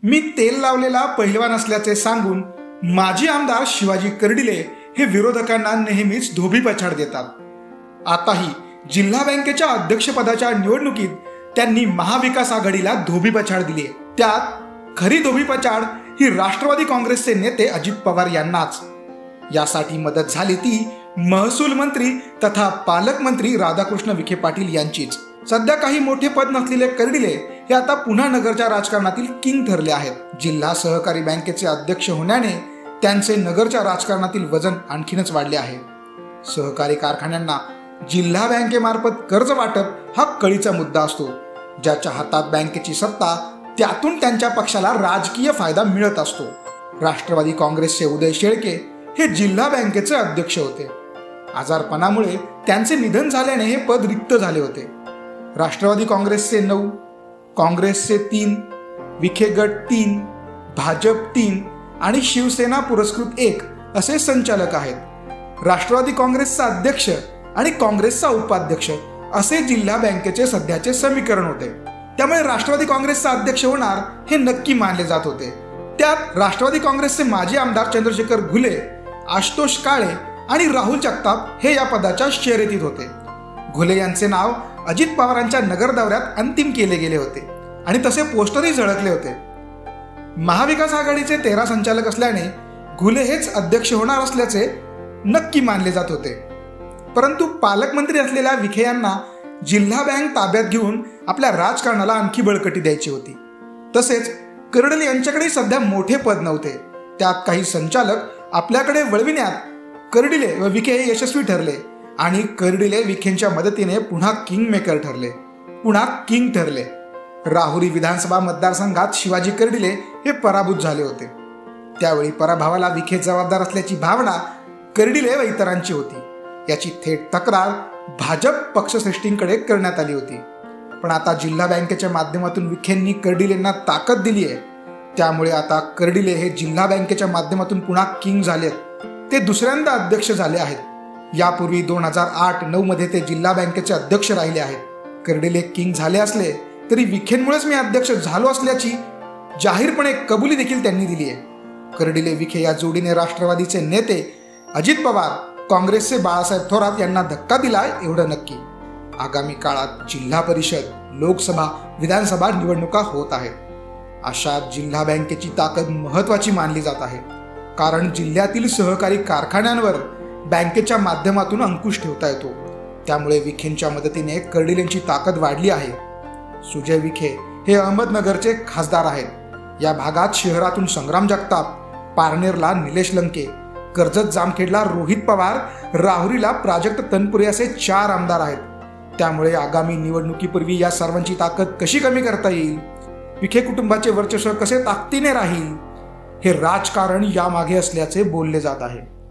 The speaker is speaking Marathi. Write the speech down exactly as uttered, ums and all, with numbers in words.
मी तेल लावलेला पहिलवान असल्याचे सांगून माजी आमदार शिवाजी कर्डिले हे विरोधकांना नेहमीच धोबीपछाड देतात. आताही जिल्हा बँकेच्या अध्यक्षपदाच्या निवडणुकीत त्यांनी महाविकास आघाडीला धोबीपछाड दिली. त्यात खरी धोबीपछाड ही राष्ट्रवादी काँग्रेसचे नेते अजित पवार यांनाच. यासाठी मदत झाली ती महसूल मंत्री तथा पालकमंत्री राधाकृष्ण विखे पाटील यांचीच. सध्या काही मोठे पद नसलेले कर्डिले हे आता पुन्हा नगरच्या राजकारणातील किंग ठरले आहेत. जिल्हा सहकारी बँकेचे अध्यक्ष होण्याने त्यांचे नगरच्या राजकारणातील वजन आणखीनच वाढले आहे. सहकारी कारखान्यांना जिल्हा बँकेमार्फत कर्ज वाटप हा कळीचा मुद्दा असतो. ज्याच्या हातात बँकेची सत्ता त्यातून त्यांच्या पक्षाला राजकीय फायदा मिळत असतो. राष्ट्रवादी काँग्रेसचे उदय शेळके हे जिल्हा बँकेचे अध्यक्ष होते. आजारपणामुळे त्यांचे निधन झाल्याने हे पद रिक्त झाले होते. राष्ट्रवादी काँग्रेसचे नऊ, काँग्रेसचे तीन, विखे गट तीन, भाजप तीन आणि शिवसेना पुरस्कृत एक असे संचालक आहेत. राष्ट्रवादी काँग्रेसचा अध्यक्ष आणि काँग्रेसचा उपाध्यक्ष असे जिल्हा बँकेचे सध्याचे समीकरण होते. त्यामुळे राष्ट्रवादी काँग्रेसचा अध्यक्ष होणार हे नक्की मानले जात होते. त्यात राष्ट्रवादी काँग्रेसचे माजी आमदार चंद्रशेखर घुले, आशुतोष काळे आणि राहुल जगताप हे या पदाच्या शर्यतीत होते. घुले यांचे नाव अजित पवारांच्या नगर दौऱ्यात अंतिम केले गेले होते आणि तसे पोस्टरही झळकले होते. महाविकास आघाडीचे तेरा संचालक असल्याने घुले हेच अध्यक्ष होणार असल्याचे नक्की मानले जात होते. परंतु पालकमंत्री असलेल्या विखे यांना जिल्हा बँक ताब्यात घेऊन आपल्या राजकारणाला आणखी बळकटी द्यायची होती. तसेच कर्डिले यांच्याकडे सध्या मोठे पद नव्हते. त्यात काही संचालक आपल्याकडे वळविण्यात कर्डिले व विखे हे यशस्वी ठरले आणि कर्डिले विखेंच्या मदतीने पुन्हा किंग मेकर ठरले पुन्हा किंग ठरले. राहुरी विधानसभा मतदारसंघात शिवाजी कर्डिले हे पराभूत झाले होते. त्यावेळी पराभवाला विखे जबाबदार असल्याची भावना कर्डिले व इतरांची होती. याची थेट तक्रार भाजप पक्षश्रेष्ठींकडे करण्यात आली होती. पण आता जिल्हा बँकेच्या माध्यमातून विखेंनी कर्डिलेंना ताकद दिली आहे. त्यामुळे आता कर्डिले हे जिल्हा बँकेच्या माध्यमातून पुन्हा किंग झालेत. ते दुसऱ्यांदा अध्यक्ष झाले आहेत. यापूर्वी दोन हजार आठ नऊ मध्ये ते जिल्हा बँकेचे अध्यक्ष राहिले आहेत. कर्डिले किंग झाले असले तरी विखेंमुळेच मी अध्यक्ष झालो असल्याची जाहीरपणे कबुली देखील त्यांनी दिली आहे. कर्डिले विखे या जोडीने राष्ट्रवादीचे नेते अजित पवार, काँग्रेसचे बाळासाहेब थोरात यांना धक्का दिलाय एवढं नक्की. आगामी काळात जिल्हा परिषद, लोकसभा, विधानसभा निवडणुका होत आहेत. अशात जिल्हा बँकेची ताकद महत्वाची मानली जात आहे. कारण जिल्ह्यातील सहकारी कारखान्यांवर बँकेच्या माध्यमातून अंकुश ठेवता येतो. त्यामुळे विखेंच्या मदतीने कर्डिलेंची ताकद वाढली आहे. सुजय विखे हे अहमदनगरचे खासदार आहेत. या भागात शहरातून संग्राम जगताप, पारनेरला निलेश लंके, कर्जत जामखेडला रोहित पवार, राहुरीला प्राजक्त तनपुरे असे चार आमदार आहेत. त्यामुळे आगामी निवडणुकीपूर्वी या सर्वांची ताकद कशी कमी करता येईल, विखे कुटुंबाचे वर्चस्व कसे ताकदीने राहील, हे राजकारण यामागे असल्याचे बोलले जात आहे.